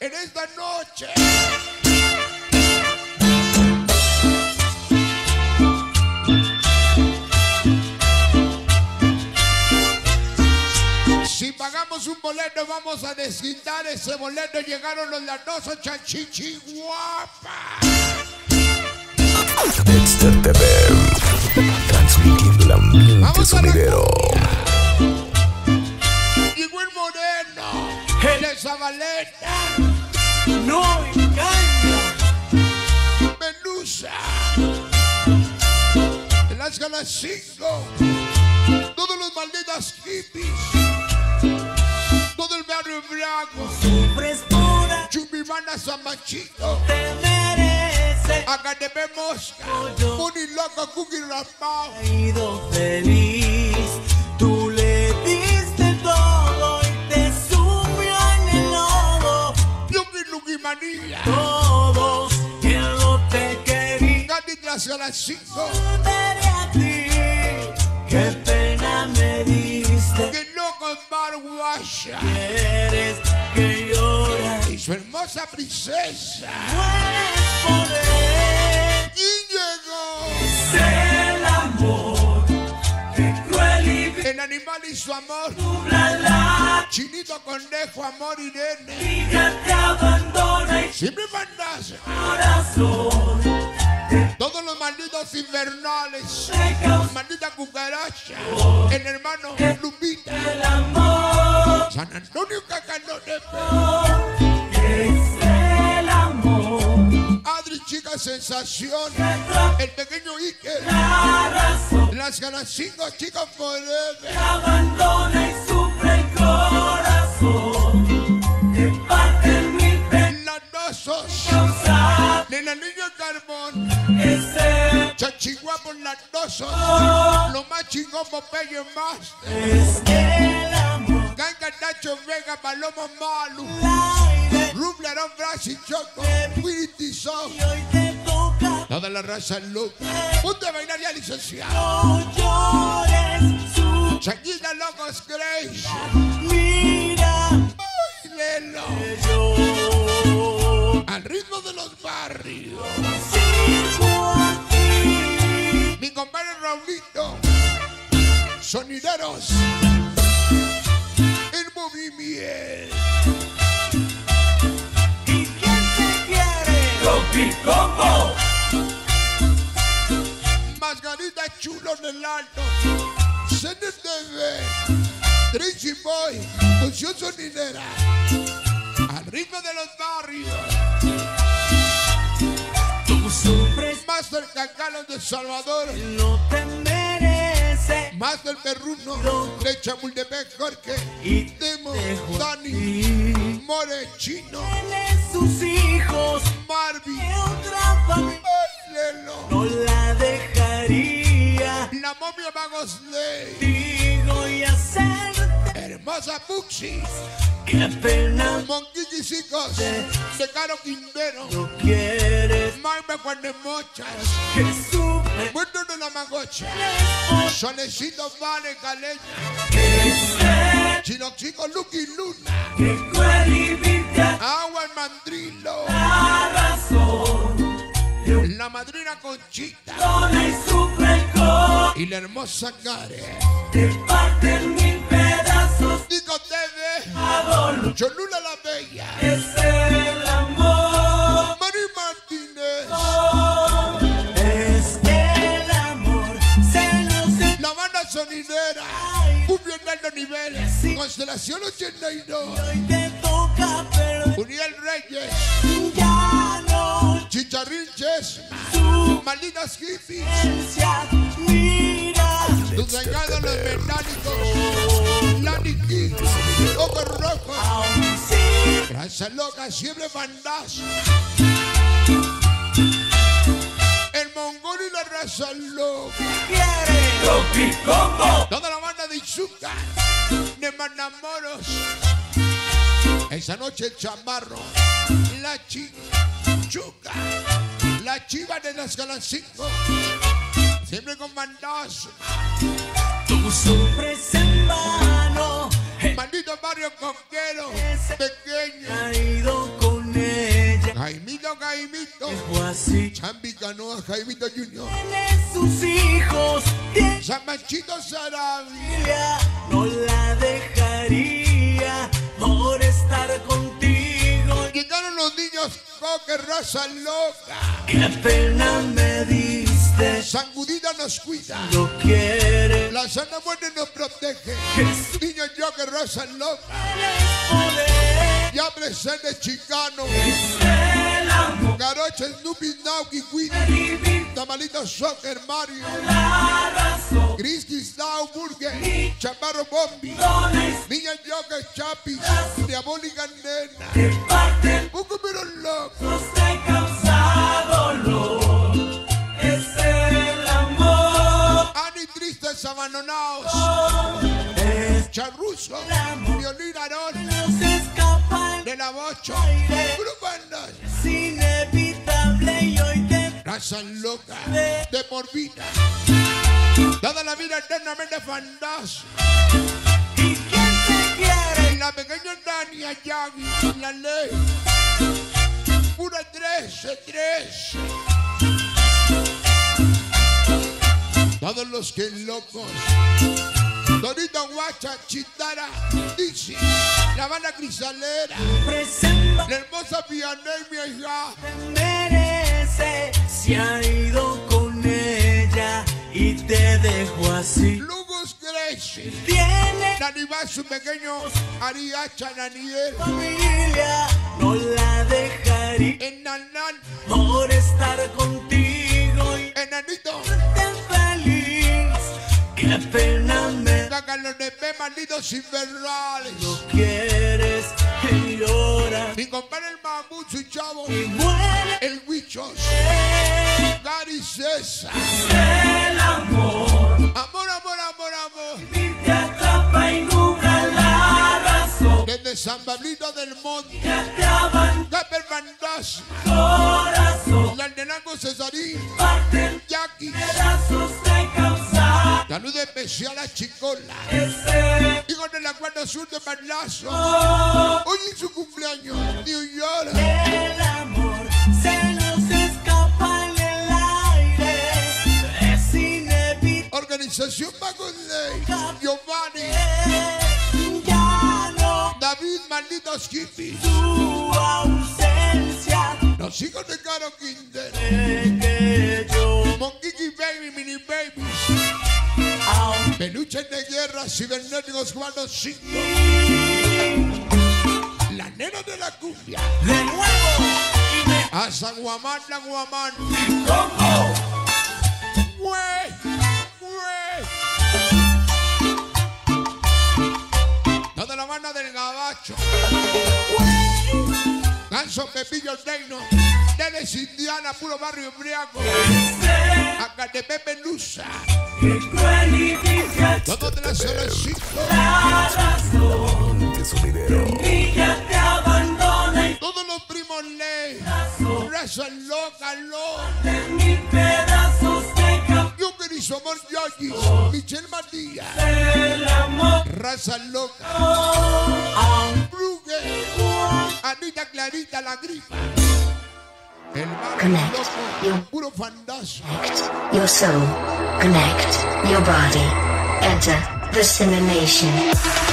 en esta noche. Si pagamos un boleto, vamos a desquitar ese boleto. Llegaron los latosos Chanchichi Guapa. Dexter TV, transmitiendo el ambiente sonidero. Llegó el moreno, de Zabaleta. No engaña. Menusa. En las ganas 5. Todos los malditos hippies. Todo el barrio blanco. Sufres pura. Chumibana San Machito. Te mereces. Academia Mosca. Puni loco, cookie rapao. Ha ido feliz. Tú le diste todo y te subió en el lodo. Yuki Luki Manilla. Todos que no te querían. Gandhi tras las 5. Volveré a ti. Qué pena me diste. Que loco Barguasha. Quieres que llore. Y su hermosa princesa. Puedes poder. Y llegó Es el amor. Qué cruel y vil. el animal y su amor. La Chinito Conejo, amor Irene. vida te abandona y Siempre mandas corazón todos los malditos invernales. te causa Maldita cucaracha. El hermano Lupita. el amor. San Antonio Cacanonepe. Es el amor. Adri Chica Sensación. El pequeño Iker. La razón Las ganas 5 chicos forever. te abandona y sufre el corazón. Te parten mil Latosos. causas. De la niña Carbón. Es el, Chachiguapos latosos. Lo más chingón Popeye Master. es el amor. Ganga Nacho Vega, Paloma Malu. Aire Rublarón Brasil Choco. Pretty Soft. y hoy te toca. Toda la raza loca. Punto de bailar ya licenciado. No llores su Shakira Locos Grace. mira. Bailelo. Yo Al ritmo de los barrios. sigo aquí. Mi compadre Raulito. Sonideros. El movimiento. ¿Y quién te quiere? Rocky Combo. Margarita Chulo del Alto. CNTV. Tracy Boy. Función sonidera. Al ritmo de los barrios. Tú sufres, Master Cacalos de Salvador. no te merece. Master Perruno. De Chamultepec, Jorge. Y Demo. dejo Dani. aquí. More Chino. Tiene sus hijos. Marvin. De otra familia Bailelo. no la dejaría. La momia Magos Ley. Digo y hacerte. Hermosa Puxi. Qué pena Monquillisicos. De Caro Quintero. no quieres. Maime Mochas. Que sufre. Muerto de la Magocha. Solecito Vale Caleña. Chinoxico Lucky Luna. Que cruel y vil te Agua el Mandrilo. la razón. La madrina Conchita. Dona y sufre el corazón. Y la hermosa Care. Te parten mil pedazos. Dico TV. Adoro. Cholula la Bella. Es el amor. Mari Martínez. Es el amor. Se La banda sonidera. Cumbia en alto nivel. Constelación 82. hoy te toca, pero Uriel Reyes. ya no. Chicharrín Chesma. Su Malditas hippies. presencia, mira. Tus engaños los metálicos. Lani King. Ojos rojos. Aún sí Raza loca, siempre bandazo. El mongol y la raza loca. quiere. Rocky Combo. Toda la banda de Izuka. De Manamoros. Esa noche el chamarro. La chichuca. La chiva de las galas 5. Siempre con bandazo. Tú sufres en vano. Maldito barrio conquero. Pequeño. Ha ido con Jaimito. Dejó así. Chambi Canoa, Jaimito Junior. Tiene sus hijos. Tiene San Manchito Sarabia. familia. No la dejaría por estar contigo. Llegaron los niños Coque, raza loca. Qué pena me diste. Sangudita nos cuida. Lo quieres. La sana muerte nos protege. Jesús. Niños yo que raza loca. Poder. Ya presente chicano. Es el amor. Garoche, Snoopy, Nauki, Queen. Vivir Tamalito Soccer, Mario. la razón. Cristi, Stau, Burger. Chaparro, Bombi. Dones Niña Joker, Chapis. Diabólica, Nena. que parten. Poco pero loco. Nos te causa dolor. Es el amor. Ani Tristes, abandonados. Es Charruso. Violín, Arón. nos escapan. De la Bocho. Grupandas. Es inevitable y hoy te Raza loca. De por vida. Toda la vida eternamente fantasma. y quien te quiere. La pequeña Dania Yagi. La ley. Pura 13. Todos los que locos. Dorito Guacha, Chitara, Dixie, La Habana Crisalera, Presenta la hermosa Vianey, mi hija. merece. Se ha ido con ella y te dejó así. Lugus Gracie, Tiene Nanibal, su pequeño Ariacha, Naniel, familia. No la dejaría Enanan, por estar contigo y Enanito, tan feliz. Qué pena me Cácalo de P, malditos infernales. no quieres y llora Mi compadre el Mamut, su chavo, y muere. el Huichos, Gary César. El amor Amor, amor, amor, amor. y te atrapa y nubla la razón. Desde San Pablito del Monte, Ya te abandonó Caper Fantasma, corazón. Landenango Cesarín, Parten Jackie. pedazos de causa. Salud especial a Chicola, Ese hijo de la Guardia Sur de Parlazo. amor. Hoy es su cumpleaños, New York. El amor se nos escapa en el aire. Es inevitable. Organización Mago Ley, Giovanni, Ya no David, malditos hippies. tu ausencia. Los hijos de Caro Quintero, Que yo Monquiqui Baby, Mini Babies, aún peluches de guerra, cibernéticos jugando 5. La nena de la cumbia, de nuevo y me a San Guamán, la Guamán. pongo. Güey, güey. Toda la banda del Gabacho. Ganso Pepillo Reino, Nenes Indiana, puro barrio embriago. Acatepepe Luza, Qué cruel y difícil todo de la zona 5. la razón. Monte Sonidero. Y ya te abandona y Todos los primos ley, raza loca, en mil pedazos de causa. Yuker y Somor Yogi, Michelle Matías, El amor raza loca, aún Brugue, Anita Clarita la gripa. El barrio Connect. loco, puro fantasma. Your soul. Connect your body. Enter the simulation.